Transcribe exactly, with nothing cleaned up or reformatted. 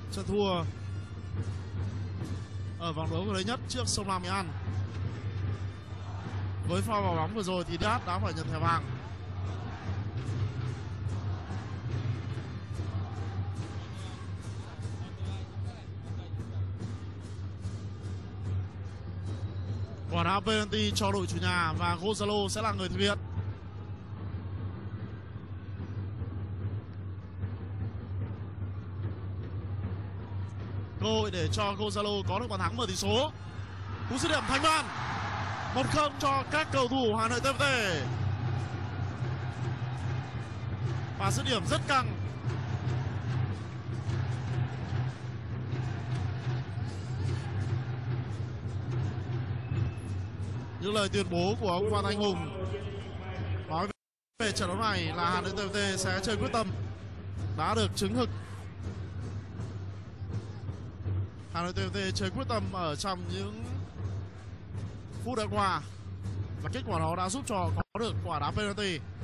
trận thua ở vòng đấu gần đây nhất trước Sông Lam Nghệ An. Với pha vào bóng vừa rồi thì đê hát đã phải nhận thẻ vàng. Quả đá penalty cho đội chủ nhà và Gonzalo sẽ là người thực hiện. Cơ hội để cho Gonzalo có được bàn thắng mở tỷ số. Cú dứt điểm thành công. một không cho các cầu thủ Hà Nội tê ép tê. Và dứt điểm rất căng. Những lời tuyên bố của ông Phan Anh Hùng nói về trận đấu này là Hà Nội tê ép tê sẽ chơi quyết tâm đã được chứng thực. Hà Nội tê ép tê chơi quyết tâm ở trong những phút đã qua và kết quả đó đã giúp cho có được quả đá penalty.